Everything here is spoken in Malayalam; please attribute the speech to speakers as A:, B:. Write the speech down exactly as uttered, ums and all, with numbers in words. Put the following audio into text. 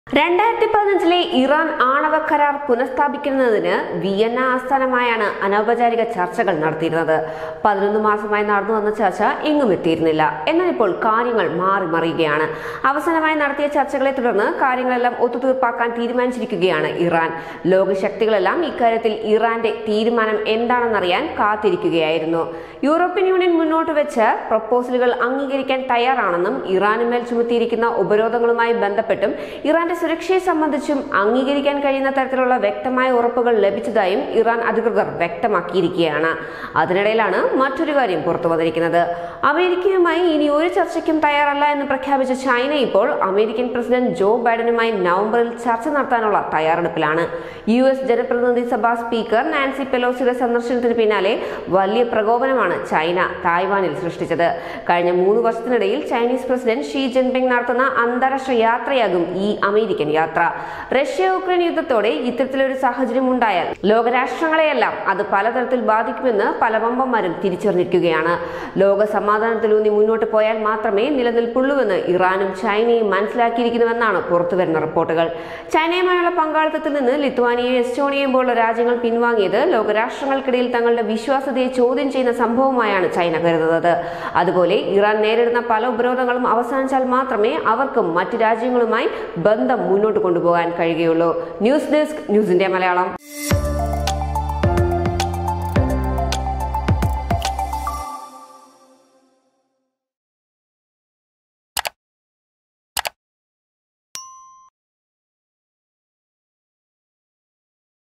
A: രണ്ടായിരത്തി പതിനഞ്ചിലെ ഇറാൻ ആണവ കരാർ പുനഃസ്ഥാപിക്കുന്നതിന് വിയന്ന ആസ്ഥാനമായാണ് അനൗപചാരിക ചർച്ചകൾ നടത്തിയിരുന്നത്. പതിനൊന്ന് മാസമായി നടന്നു വന്ന ചർച്ച എങ്ങും എത്തിയിരുന്നില്ല. എന്നാൽ ഇപ്പോൾ കാര്യങ്ങൾ മാറി മറിയുകയാണ്. അവസാനമായി നടത്തിയ ചർച്ചകളെ തുടർന്ന് കാര്യങ്ങളെല്ലാം ഒത്തുതീർപ്പാക്കാൻ തീരുമാനിച്ചിരിക്കുകയാണ് ഇറാൻ. ലോകശക്തികളെല്ലാം ഇക്കാര്യത്തിൽ ഇറാന്റെ തീരുമാനം എന്താണെന്നറിയാൻ കാത്തിരിക്കുകയായിരുന്നു. യൂറോപ്യൻ യൂണിയൻ മുന്നോട്ട് വെച്ച പ്രപ്പോസലുകൾ അംഗീകരിക്കാൻ തയ്യാറാണെന്നും ഇറാനുമേൽ ചുമത്തിയിരിക്കുന്ന ഉപരോധങ്ങളുമായി ബന്ധപ്പെട്ടും ഇറാന്റെ സുരക്ഷയെ സംബന്ധിച്ചും അംഗീകരിക്കാൻ കഴിയുന്ന തരത്തിലുള്ള വ്യക്തമായ ഉറപ്പുകൾ ലഭിച്ചതായും ഇറാൻ അധികൃതർ വ്യക്തമാക്കിയിരിക്കുകയാണ്. അതിനിടയിലാണ് മറ്റൊരു കാര്യം പുറത്തു വന്നിരിക്കുന്നത്. അമേരിക്കയുമായി ഇനി ഒരു ചർച്ചയ്ക്കും തയ്യാറല്ല എന്ന് പ്രഖ്യാപിച്ച ചൈന ഇപ്പോൾ അമേരിക്കൻ പ്രസിഡന്റ് ജോ ബൈഡനുമായി നവംബറിൽ ചർച്ച നടത്താനുള്ള തയ്യാറെടുപ്പിലാണ്. യു എസ് ജനപ്രതിനിധി സഭാ സ്പീക്കർ നാൻസി പെലോസിയുടെ സന്ദർശനത്തിന് പിന്നാലെ വലിയ പ്രകോപനമാണ് ചൈന തായ്വാനിൽ സൃഷ്ടിച്ചത്. കഴിഞ്ഞ മൂന്ന് വർഷത്തിനിടയിൽ ചൈനീസ് പ്രസിഡന്റ് ഷീ ജിൻപിങ് നടത്തുന്ന അന്താരാഷ്ട്ര യാത്രയാകും ഈ അമേരിക്കൻ യാത്ര. റഷ്യ യുക്രൈൻ യുദ്ധത്തോടെ ഇത്തരത്തിലൊരു സാഹചര്യം ഉണ്ടായാൽ ലോകരാഷ്ട്രങ്ങളെയെല്ലാം അത് പലതരത്തിൽ ബാധിക്കുമെന്ന് പല വമ്പന്മാരും തിരിച്ചറിഞ്ഞിരിക്കുകയാണ്. ലോക സമാധാനത്തിലൂന്നി മുന്നോട്ട് പോയാൽ മാത്രമേ നിലനിൽപ്പുള്ളൂവെന്ന് ഇറാനും ചൈനയും മനസ്സിലാക്കിയിരിക്കുന്നുവെന്നാണ് പുറത്തുവരുന്ന റിപ്പോർട്ടുകൾ. ചൈനയുമായുള്ള പങ്കാളിത്തത്തിൽ നിന്ന് ലിത്വാനിയയും എസ്റ്റോണിയയും പോലുള്ള രാജ്യങ്ങൾ പിൻവാങ്ങിയത് ലോകരാഷ്ട്രങ്ങൾക്കിടയിൽ തങ്ങളുടെ വിശ്വാസ്യതയെ ചോദ്യം ചെയ്യുന്ന സംഭവമായാണ് ചൈന കരുതുന്നത്. അതുപോലെ ഇറാൻ നേരിടുന്ന പല ഉപരോധങ്ങളും അവസാനിച്ചാൽ മാത്രമേ അവർക്കും മറ്റു രാജ്യങ്ങളുമായി ബന്ധം മുന്നോട്ട് കൊണ്ടുപോകാൻ കഴിയുകയുള്ളൂ. News desk, news India Malayalam.